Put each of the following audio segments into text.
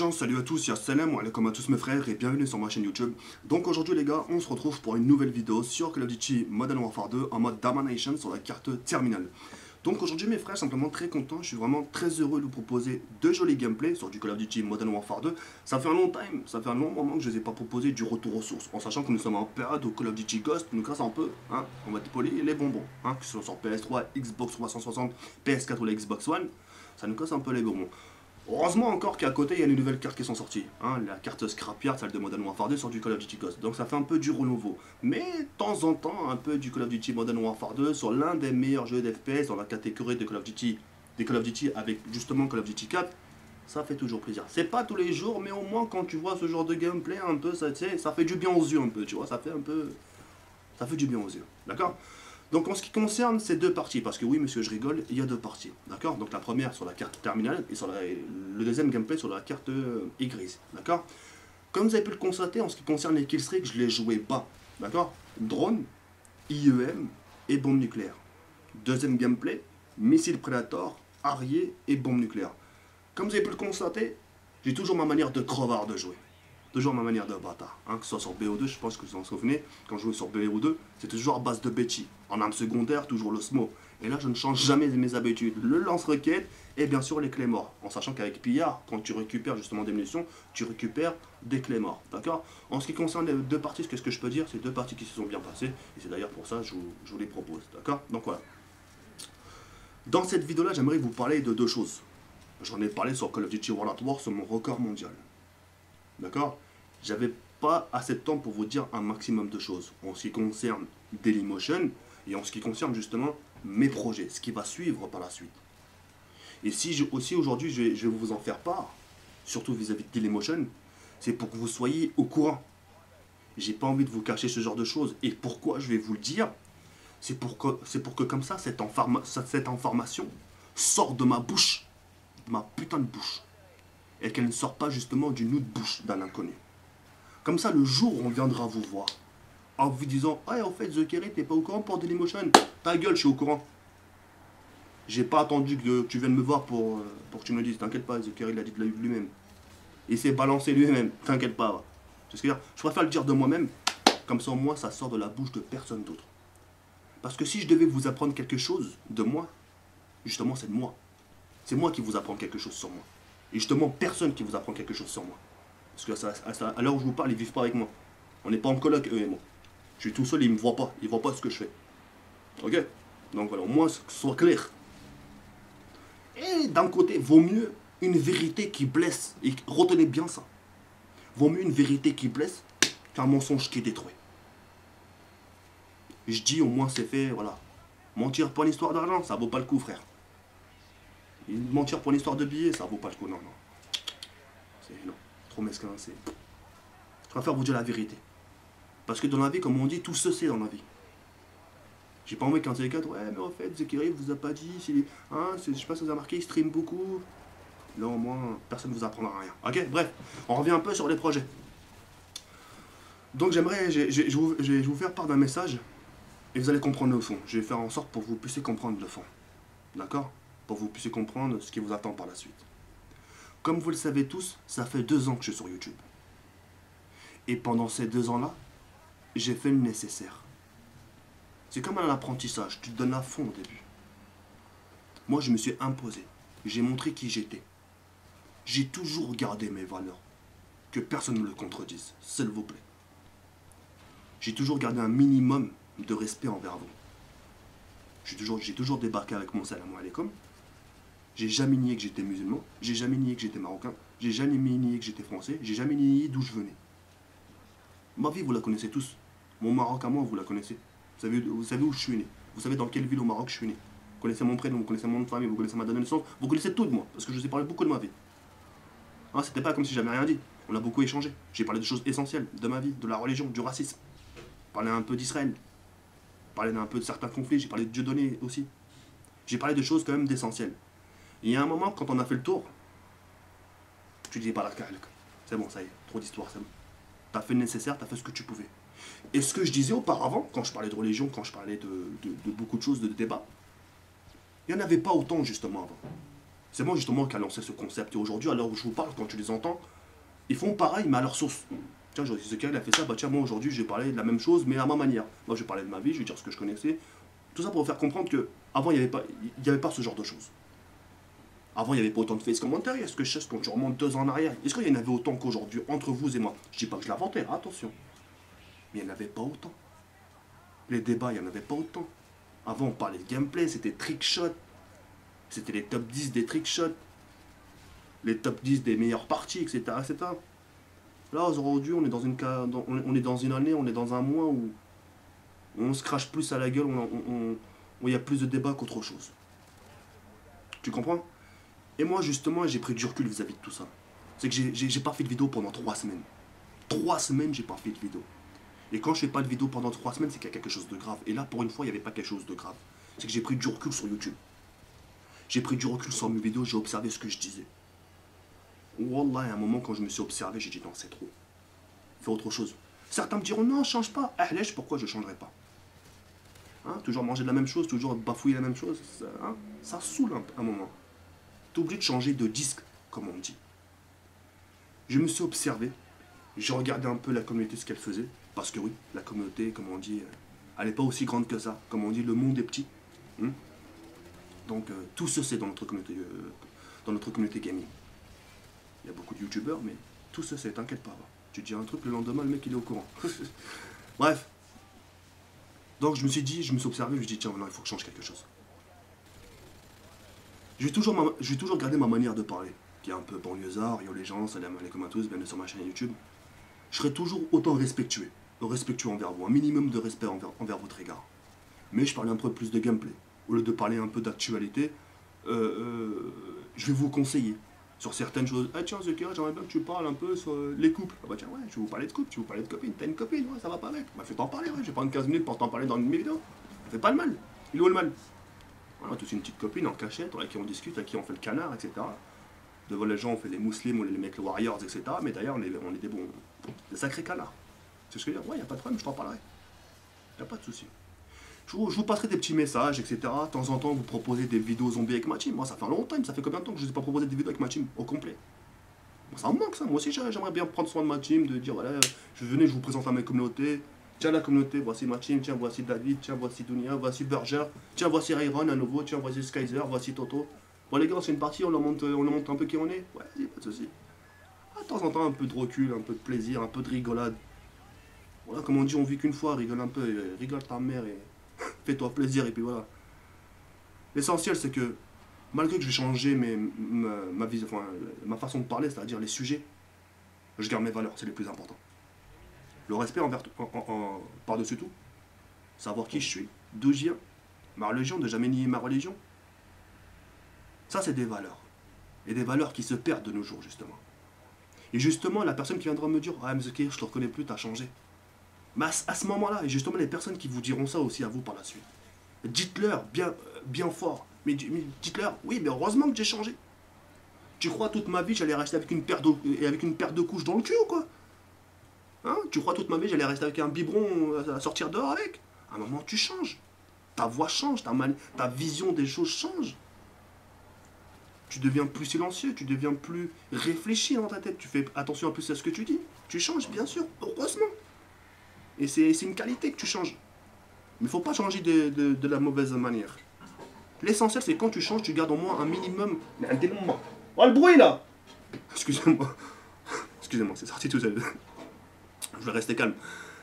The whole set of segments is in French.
gens, salut à tous, salam alaikum à tous mes frères et bienvenue sur ma chaîne YouTube. Donc aujourd'hui les gars, on se retrouve pour une nouvelle vidéo sur Call of Duty Modern Warfare 2 en mode Domination sur la carte terminale. Donc aujourd'hui mes frères, simplement très content, je suis vraiment très heureux de vous proposer deux jolis gameplays sur du Call of Duty Modern Warfare 2. Ça fait un long moment que je ne les ai pas proposé du retour aux sources, en sachant que nous sommes en période où Call of Duty Ghost nous casse un peu, hein, on va dépoler les bonbons, hein, que ce soit sur PS3, Xbox 360, PS4 ou la Xbox One, ça nous casse un peu les bonbons. Heureusement encore qu'à côté il y a les nouvelles cartes qui sont sorties, hein, la carte Scrapyard, celle de Modern Warfare 2 sur du Call of Duty Ghost, donc ça fait un peu du renouveau, mais de temps en temps un peu du Call of Duty Modern Warfare 2 sur l'un des meilleurs jeux d'FPS dans la catégorie de Call of Duty, des Call of Duty avec justement Call of Duty 4, ça fait toujours plaisir. C'est pas tous les jours, mais au moins quand tu vois ce genre de gameplay un peu, ça fait du bien aux yeux un peu, tu vois, ça fait du bien aux yeux, d'accord? Donc en ce qui concerne ces deux parties, parce que oui monsieur je rigole, il y a deux parties, d'accord? Donc la première sur la carte terminale et sur le deuxième gameplay sur la carte grise, d'accord? Comme vous avez pu le constater, en ce qui concerne les killstreaks, je les jouais bas, d'accord? Drone, IEM et bombe nucléaire. Deuxième gameplay, missile Predator, Harrier et bombe nucléaire. Comme vous avez pu le constater, j'ai toujours ma manière de crevard de jouer. Toujours ma manière de bâtard, hein, que ce soit sur BO2, je pense que vous en souvenez, quand je jouais sur BO2, c'est toujours à base de Betty. En arme secondaire, toujours le SMO. Et là, je ne change jamais mes habitudes. Le lance-roquette et bien sûr les clés morts. En sachant qu'avec Pillard, quand tu récupères justement des munitions, tu récupères des clés morts. D'accord? En ce qui concerne les deux parties, qu'est-ce que je peux dire? C'est deux parties qui se sont bien passées. Et c'est d'ailleurs pour ça que je vous les propose. D'accord? Donc voilà. Dans cette vidéo-là, j'aimerais vous parler de deux choses. J'en ai parlé sur Call of Duty World at War, sur mon record mondial. D'accord? J'avais pas assez de temps pour vous dire un maximum de choses en ce qui concerne Dailymotion et en ce qui concerne justement mes projets, ce qui va suivre par la suite. Et si aussi aujourd'hui je vais vous en faire part, surtout vis-à-vis de Dailymotion, c'est pour que vous soyez au courant. J'ai pas envie de vous cacher ce genre de choses. Et pourquoi je vais vous le dire? C'est pour que comme ça, cette information sorte de ma bouche, de ma putain de bouche. Et qu'elle ne sorte pas justement d'une autre bouche d'un inconnu. Comme ça, le jour où on viendra vous voir, en vous disant « Ah, en fait, The Kerry, t'es pas au courant pour Dailymotion ?» Ta gueule, je suis au courant. J'ai pas attendu que tu viennes me voir pour que tu me le dises. T'inquiète pas, The Kerry l'a dit de lui-même. Il s'est balancé lui-même. T'inquiète pas. C'est ce que je veux dire. Je préfère le dire de moi-même. Comme ça, au moins, ça sort de la bouche de personne d'autre. Parce que si je devais vous apprendre quelque chose de moi, justement, c'est de moi. C'est moi qui vous apprends quelque chose sur moi. Et justement, personne qui vous apprend quelque chose sur moi. Parce que à l'heure où je vous parle, ils vivent pas avec moi. On n'est pas en coloc, eux et moi. Je suis tout seul, ils me voient pas. Ils voient pas ce que je fais. Ok? Donc voilà, au moins, que ce soit clair. Et d'un côté, vaut mieux une vérité qui blesse. Et retenez bien ça. Vaut mieux une vérité qui blesse qu'un mensonge qui détruit. Je dis, au moins, c'est fait, voilà. Mentir pour une histoire d'argent, ça vaut pas le coup, frère. Et mentir pour une histoire de billets, ça vaut pas le coup, non, non. C'est non. Trop mesquin, c'est... Je préfère vous dire la vérité. Parce que dans la vie, comme on dit, tout se sait dans la vie. J'ai pas envie qu'un de quatre, ouais, mais en fait, Zekiri vous a pas dit, hein, je sais pas si vous avez remarqué, il stream beaucoup. Là, au moins, personne ne vous apprendra rien. Ok, bref, on revient un peu sur les projets. Donc, je vais vous faire part d'un message, et vous allez comprendre le fond. Je vais faire en sorte pour que vous puissiez comprendre le fond. D'accord? Pour que vous puissiez comprendre ce qui vous attend par la suite. Comme vous le savez tous, ça fait 2 ans que je suis sur YouTube. Et pendant ces 2 ans-là, j'ai fait le nécessaire. C'est comme un apprentissage, tu te donnes à fond au début. Moi, je me suis imposé. J'ai montré qui j'étais. J'ai toujours gardé mes valeurs. Que personne ne me le contredise, s'il vous plaît. J'ai toujours gardé un minimum de respect envers vous. J'ai toujours débarqué avec mon salam alaikum. J'ai jamais nié que j'étais musulman, j'ai jamais nié que j'étais marocain, j'ai jamais nié que j'étais français, j'ai jamais nié d'où je venais. Ma vie, vous la connaissez tous. Mon Maroc à moi, vous la connaissez. Vous savez où je suis né. Vous savez dans quelle ville au Maroc je suis né. Vous connaissez mon prénom, vous connaissez mon nom de famille, vous connaissez ma date de naissance, vous connaissez tout de moi, parce que je vous ai parlé beaucoup de ma vie. Hein, c'était pas comme si j'avais rien dit. On a beaucoup échangé. J'ai parlé de choses essentielles, de ma vie, de la religion, du racisme. J'ai parlé un peu d'Israël. J'ai parlé un peu de certains conflits, j'ai parlé de Dieudonné aussi. J'ai parlé de choses quand même d'essentielles. Et il y a un moment, quand on a fait le tour, tu dis pas la calque. C'est bon, ça y est, trop d'histoire, c'est bon. T'as fait le nécessaire, t'as fait ce que tu pouvais. Et ce que je disais auparavant, quand je parlais de religion, quand je parlais de beaucoup de choses, de débat, il n'y en avait pas autant justement avant. C'est moi justement qui a lancé ce concept. Et aujourd'hui, à l'heure où je vous parle, quand tu les entends, Ils font pareil, mais à leur sauce. Tiens, je dis, ce gars, il a fait ça, bah tiens, moi aujourd'hui, je vais parler de la même chose, mais à ma manière. Moi, je vais parler de ma vie, je vais dire ce que je connaissais. Tout ça pour vous faire comprendre que avant il n'y avait pas ce genre de choses. Avant, il n'y avait pas autant de face commentaires. Est-ce que je sais quand tu remontes 2 ans en arrière? Est-ce qu'il y en avait autant qu'aujourd'hui entre vous et moi? Je dis pas que je l'inventais, attention. Mais il n'y en avait pas autant. Les débats, il n'y en avait pas autant. Avant, on parlait de gameplay, c'était trickshot. C'était les top 10 des trickshots. Les top 10 des meilleures parties, etc. etc. Là, aujourd'hui, on est on est dans une année, on est dans un mois où on se crache plus à la gueule, où il y a plus de débats qu'autre chose. Tu comprends? Et moi, justement, j'ai pris du recul vis-à-vis de tout ça. C'est que j'ai pas fait de vidéo pendant 3 semaines. 3 semaines, j'ai pas fait de vidéo. Et quand je fais pas de vidéo pendant 3 semaines, c'est qu'il y a quelque chose de grave. Et là, pour une fois, il n'y avait pas quelque chose de grave. C'est que j'ai pris du recul sur YouTube. J'ai pris du recul sur mes vidéos, j'ai observé ce que je disais. Wallah, à un moment, quand je me suis observé, j'ai dit non, c'est trop. Fais autre chose. Certains me diront non, change pas. Ahlèche, pourquoi je changerai pas? Hein, toujours manger de la même chose, toujours bafouiller la même chose. Ça saoule un moment. T'es obligé de changer de disque, comme on dit. Je me suis observé. J'ai regardé un peu la communauté, ce qu'elle faisait. Parce que oui, la communauté, comme on dit, elle n'est pas aussi grande que ça. Comme on dit, le monde est petit. Donc, tout se sait dans notre communauté gaming. Il y a beaucoup de youtubeurs, mais tout se sait, t'inquiète pas. Tu dis un truc, le lendemain, le mec, il est au courant. Bref. Donc, je me suis observé, je me suis dit, tiens, non, il faut que je change quelque chose. Je vais toujours garder ma manière de parler, qui est un peu banlieusard, yo les gens, salam alaikum à tous, bienvenue sur ma chaîne YouTube. Je serai toujours autant respectueux envers vous, un minimum de respect envers votre égard. Mais je parle un peu plus de gameplay. Au lieu de parler un peu d'actualité, je vais vous conseiller sur certaines choses. Ah tiens Zekira, j'aimerais bien que tu parles un peu sur les couples. Ah bah tiens ouais, je vais vous parler de couple, je vais vous parler de copine. T'as une copine, ouais, ça va pas avec. Bah fais t'en parler, ouais, je vais prendre 15 minutes pour t'en parler dans une de mes vidéos. Ça fait pas le mal. Il est où le mal? On a tous une petite copine en cachette, avec qui on discute, avec qui on fait le canard, etc. Devant les gens, on fait les musulmans, on les mecs, les warriors, etc. Mais d'ailleurs, on est des bons, des sacrés canards. C'est ce que je veux dire. Ouais, y a pas de problème, je t'en parlerai. Y a pas de souci. Je vous passerai des petits messages, etc. De temps en temps, vous proposez des vidéos zombies avec ma team. Moi, ça fait longtemps, ça fait combien de temps que je ne vous ai pas proposé des vidéos avec ma team au complet? Moi, ça me manque, ça. Moi aussi, j'aimerais bien prendre soin de ma team, de dire, voilà, je vous présente à ma communauté. Tiens, la communauté, voici ma team. Tiens, voici David. Tiens, voici Dunia. Voici Burger. Tiens, voici Rayron à nouveau. Tiens, voici Skyzer. Voici Toto. Bon, les gars, c'est une partie, on leur montre un peu qui on est. Ouais, vas-y, pas de soucis. De temps en temps, un peu de recul, un peu de plaisir, un peu de rigolade. Voilà, comme on dit, on vit qu'une fois, rigole un peu, rigole ta mère et fais-toi plaisir, et puis voilà. L'essentiel, c'est que, malgré que je vais changer ma façon de parler, c'est-à-dire les sujets, je garde mes valeurs, c'est les plus importants. Le respect par-dessus tout, savoir qui je suis, d'où je viens, ma religion, de jamais nier ma religion. Ça, c'est des valeurs. Et des valeurs qui se perdent de nos jours, justement. Et justement, la personne qui viendra me dire, ah, mais Zekir, je te reconnais plus, t'as changé. Mais à ce moment-là, et justement les personnes qui vous diront ça aussi à vous par la suite, dites-leur bien fort, mais dites-leur, oui, mais heureusement que j'ai changé. Tu crois toute ma vie j'allais rester avec une paire de couches dans le cul ou quoi? Hein? Tu crois toute ma vie j'allais rester avec un biberon à sortir dehors avec? À un moment tu changes. Ta voix change, ta vision des choses change. Tu deviens plus silencieux, tu deviens plus réfléchi dans ta tête, tu fais attention un peu à ce que tu dis. Tu changes, bien sûr, heureusement. Et c'est une qualité que tu changes. Mais il ne faut pas changer de la mauvaise manière. L'essentiel, c'est quand tu changes, tu gardes au moins un minimum. Oh, le bruit là! Excusez-moi. Excusez-moi, c'est sorti tout seul. Je vais rester calme.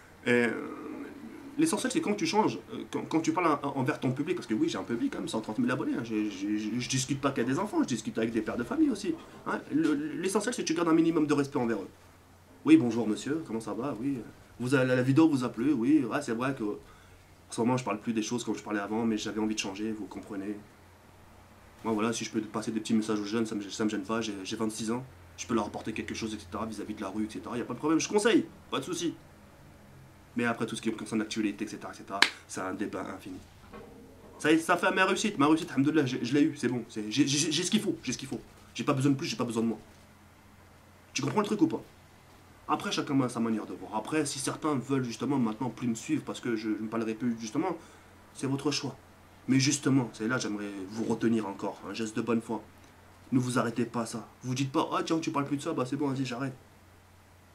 L'essentiel, c'est quand tu changes, quand tu parles envers ton public, parce que oui, j'ai un public, quand même, 130 000 abonnés. Hein, je discute pas qu'avec des enfants, je discute avec des pères de famille aussi. Hein. L'essentiel, c'est que tu gardes un minimum de respect envers eux. Oui, bonjour monsieur, comment ça va? Oui. La vidéo vous a plu? Oui, ouais, c'est vrai que en ce moment je parle plus des choses comme je parlais avant, mais j'avais envie de changer, vous comprenez. Moi voilà, si je peux passer des petits messages aux jeunes, ça me gêne pas, j'ai 26 ans, je peux leur apporter quelque chose, etc. vis-à-vis de la rue, etc. Y a pas de problème, je conseille, pas de souci. Mais après tout ce qui concerne l'actualité, etc., c'est un débat infini. Ça fait ma réussite, alhamdoulilah, je l'ai eu, c'est bon, j'ai ce qu'il faut, J'ai pas besoin de plus, j'ai pas besoin de moi. Tu comprends le truc ou pas? Après, chacun a sa manière de voir. Après, si certains veulent justement maintenant plus me suivre parce que je ne parlerai plus justement, c'est votre choix. Mais justement, c'est là j'aimerais vous retenir encore, un geste de bonne foi. Ne vous arrêtez pas à ça. Vous dites pas, ah tiens, tu parles plus de ça, bah c'est bon, vas-y, j'arrête.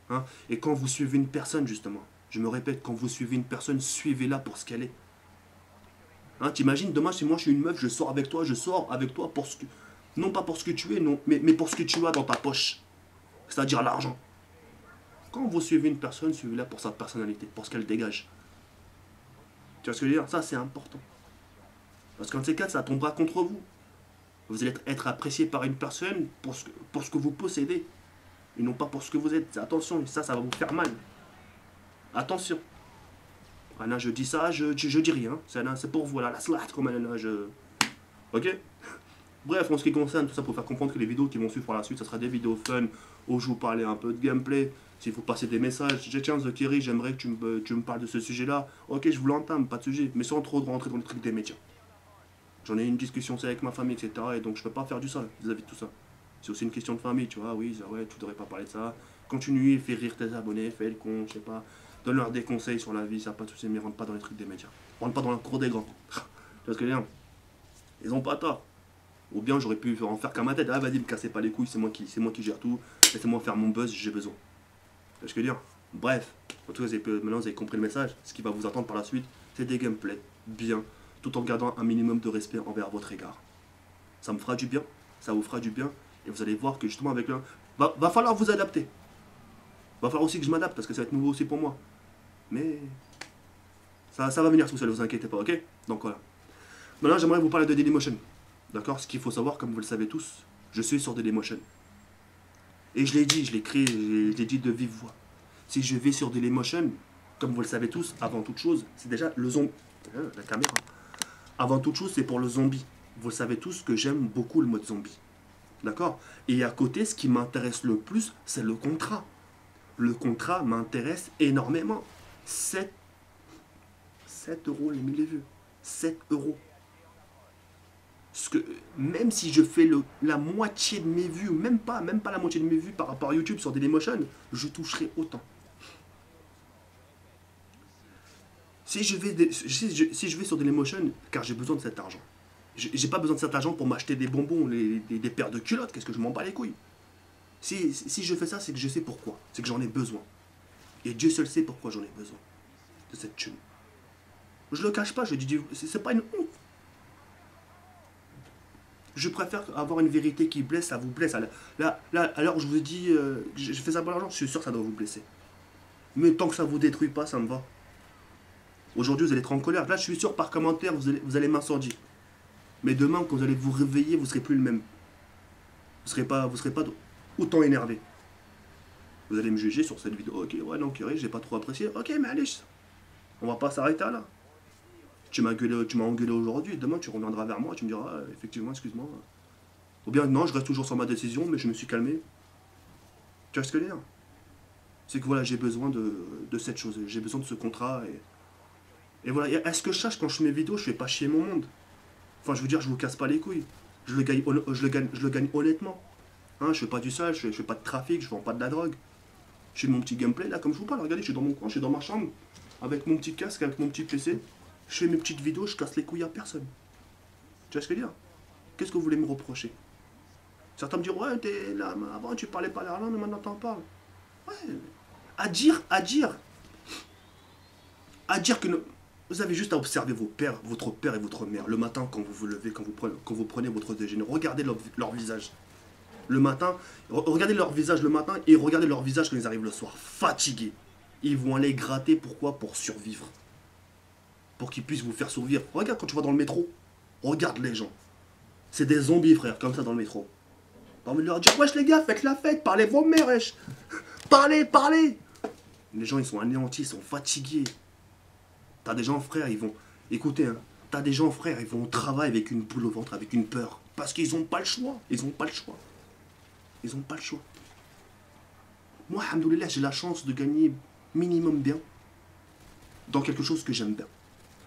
Hein. Et quand vous suivez une personne, justement, je me répète, quand vous suivez une personne, suivez-la pour ce qu'elle est. Hein, t'imagines, demain, si moi je suis une meuf, je sors avec toi pour ce que... Non pas pour ce que tu es, non, mais pour ce que tu as dans ta poche. C'est-à-dire l'argent. Quand vous suivez une personne, suivez-la pour sa personnalité, pour ce qu'elle dégage. Tu vois ce que je veux dire? Ça, c'est important. Parce qu'en ces cas, ça tombera contre vous. Vous allez être apprécié par une personne pour ce que vous possédez. Et non pas pour ce que vous êtes. Attention, ça va vous faire mal. Attention. Ah là, je dis ça, je dis rien. C'est pour vous, là, la slaht, comme là, je... Ok? Bref, en ce qui concerne tout ça, pour faire comprendre que les vidéos qui vont suivre par la suite, ça sera des vidéos fun, où je vous parler un peu de gameplay. S'il faut passer des messages, tiens, Zokiri, j'aimerais que tu me parles de ce sujet-là. Ok, je vous l'entame, pas de sujet, mais sans trop de rentrer dans le truc des médias. J'en ai eu une discussion avec ma famille, etc. Et donc je peux pas faire du sale vis-à-vis de tout ça. C'est aussi une question de famille, tu vois. Oui, ouais, tu devrais pas parler de ça. Continue, fais rire tes abonnés, fais le con, je sais pas. Donne-leur des conseils sur la vie, ça pas de soucis, mais rentre pas dans les trucs des médias. Rentre pas dans la cour des grands. Tu vois ce que je veux dire? Ils ont pas tort. Ou bien j'aurais pu en faire qu'à ma tête. Ah, vas-y, me cassez pas les couilles, c'est moi qui gère tout. Laissez-moi faire mon buzz, j'ai besoin. Tu vois ce que je veux dire? Bref, en tout cas, maintenant vous avez compris le message. Ce qui va vous attendre par la suite, c'est des gameplays bien, tout en gardant un minimum de respect envers votre égard. Ça me fera du bien, ça vous fera du bien, et vous allez voir que justement avec le... Va falloir vous adapter. Va falloir aussi que je m'adapte, parce que ça va être nouveau aussi pour moi. Mais ça va venir tout seul, vous inquiétez pas, ok? Donc voilà. Maintenant, j'aimerais vous parler de Dailymotion. D'accord? Ce qu'il faut savoir, comme vous le savez tous, je suis sur Dailymotion. Et je l'ai dit, je l'ai créé, je l'ai dit de vive voix. Si je vais sur Dailymotion, comme vous le savez tous, avant toute chose, c'est déjà le zombie. La caméra. Avant toute chose, c'est pour le zombie. Vous le savez tous que j'aime beaucoup le mode zombie. D'accord? Et à côté, ce qui m'intéresse le plus, c'est le contrat. Le contrat m'intéresse énormément. 7 euros les 1000 vues. 7 euros. Ce que, même si je fais la moitié de mes vues, même pas la moitié de mes vues par rapport à YouTube sur Dailymotion, je toucherai autant. Si je vais sur Dailymotion, car j'ai besoin de cet argent. J'ai pas besoin de cet argent pour m'acheter des bonbons, des paires de culottes, qu'est-ce que je m'en bats les couilles. Si je fais ça, c'est que je sais pourquoi. C'est que j'en ai besoin. Et Dieu seul sait pourquoi j'en ai besoin. De cette thune. Je le cache pas, je dis, c'est pas une honte. Je préfère avoir une vérité qui blesse, ça vous blesse. Là, alors je vous ai dit, je fais ça pour l'argent, je suis sûr que ça doit vous blesser. Mais tant que ça vous détruit pas, ça me va. Aujourd'hui, vous allez être en colère. Là, je suis sûr, par commentaire, vous allez m'incendier. Mais demain, quand vous allez vous réveiller, vous serez plus le même. Vous serez pas autant énervé. Vous allez me juger sur cette vidéo. Ok, ouais, non, Curry, j'ai pas trop apprécié. Ok, mais allez, on va pas s'arrêter là. Tu m'as engueulé aujourd'hui, demain tu reviendras vers moi, tu me diras, effectivement, excuse-moi. Ou bien, non, je reste toujours sur ma décision, mais je me suis calmé. Tu vois ce que je veux dire? C'est que voilà, j'ai besoin de cette chose, j'ai besoin de ce contrat. Et voilà, est-ce que je sache, quand je fais mes vidéos, je fais pas chier mon monde? Enfin, je veux dire, je vous casse pas les couilles. Je le gagne honnêtement. Hein, je fais pas du sale, je fais pas de trafic, je vends pas de la drogue. Je fais mon petit gameplay, là, comme je vous parle, regardez, je suis dans mon coin, je suis dans ma chambre, avec mon petit casque, avec mon petit PC. Je fais mes petites vidéos, je casse les couilles à personne. Tu vois ce que je veux dire? Qu'est-ce que vous voulez me reprocher? Certains me diront, ouais, là, avant tu parlais pas l'irlandais, mais maintenant t'en parles. Ouais, à dire que vous avez juste à observer votre père et votre mère, le matin quand vous vous levez, quand vous prenez votre déjeuner. Regardez leur visage. Le matin, regardez leur visage le matin et regardez leur visage quand ils arrivent le soir, fatigués. Ils vont aller gratter, pourquoi? Pour survivre. Pour qu'ils puissent vous faire survivre. Regarde quand tu vas dans le métro. Regarde les gens. C'est des zombies, frère, comme ça dans le métro. T'as envie de leur dire, wesh les gars, faites la fête, parlez vos mères, wesh. Parlez. Les gens, ils sont anéantis, ils sont fatigués. T'as des gens, frère, ils vont... Écoutez, hein. T'as des gens, frère, ils vont au travail avec une boule au ventre, avec une peur. Parce qu'ils n'ont pas le choix. Ils n'ont pas le choix. Moi, alhamdoulilah, j'ai la chance de gagner minimum bien dans quelque chose que j'aime bien.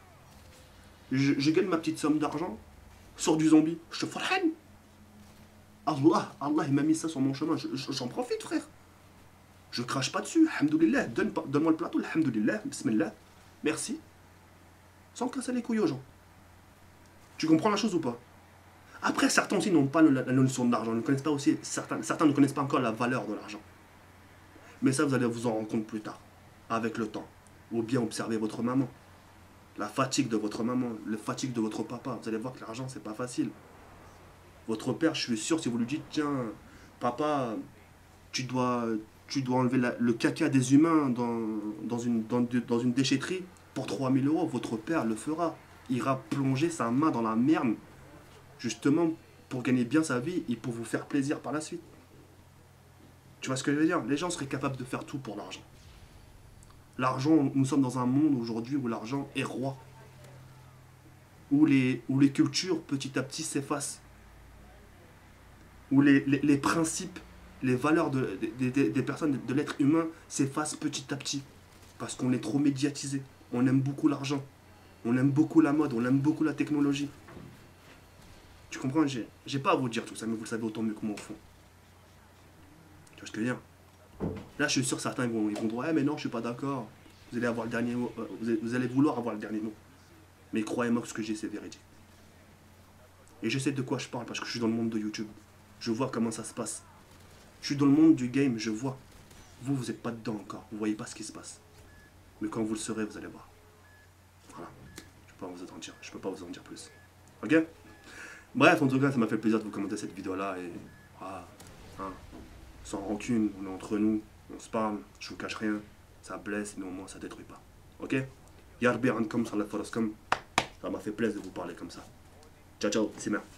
Je gagne ma petite somme d'argent sur du zombie. Je te farhan. Allah, il m'a mis ça sur mon chemin. J'en profite, frère. Je crache pas dessus. Alhamdoulilah. Donne-moi le plateau. Alhamdoulilah. Bismillah. Merci. Sans casser les couilles aux gens. Tu comprends la chose ou pas? Après, certains aussi n'ont pas la notion de l'argent. Certains ne connaissent pas encore la valeur de l'argent. Mais ça, vous allez vous en rendre compte plus tard, avec le temps. Ou bien observer votre maman. La fatigue de votre maman, la fatigue de votre papa. Vous allez voir que l'argent, c'est pas facile. Votre père, je suis sûr, si vous lui dites, tiens, papa, tu dois, tu dois enlever le caca des humains dans une déchetterie pour 3 000 euros, votre père le fera. Il ira plonger sa main dans la merde, justement, pour gagner bien sa vie et pour vous faire plaisir par la suite. Tu vois ce que je veux dire? Les gens seraient capables de faire tout pour l'argent. L'argent, nous sommes dans un monde aujourd'hui où l'argent est roi. Où les cultures, petit à petit, s'effacent. Où les principes, les valeurs des personnes, de l'être humain, s'effacent petit à petit. Parce qu'on est trop médiatisé. On aime beaucoup l'argent. On aime beaucoup la mode. On aime beaucoup la technologie. Tu comprends? J'ai pas à vous dire tout ça, mais vous le savez autant mieux que moi au fond. Tu vois ce que je veux dire? Là, je suis sûr certains ils vont dire ouais, mais non, je suis pas d'accord. Vous allez avoir le dernier mot. Vous allez vouloir avoir le dernier mot. Mais croyez-moi que ce que j'ai, c'est véridique. Et je sais de quoi je parle parce que je suis dans le monde de YouTube. Je vois comment ça se passe. Je suis dans le monde du game, je vois. Vous, vous n'êtes pas dedans encore. Vous voyez pas ce qui se passe. Mais quand vous le serez, vous allez voir. Voilà. Je peux pas vous en dire. Je peux pas vous en dire plus. Ok? Bref, en tout cas, ça m'a fait plaisir de vous commenter cette vidéo-là. Et ah, hein, sans rancune, on est entre nous, on se parle, je vous cache rien. Ça blesse, mais au moins ça détruit pas. Ok? Yarbi ankom salat faraskom. Ça m'a fait plaisir de vous parler comme ça. Ciao, ciao, c'est bien.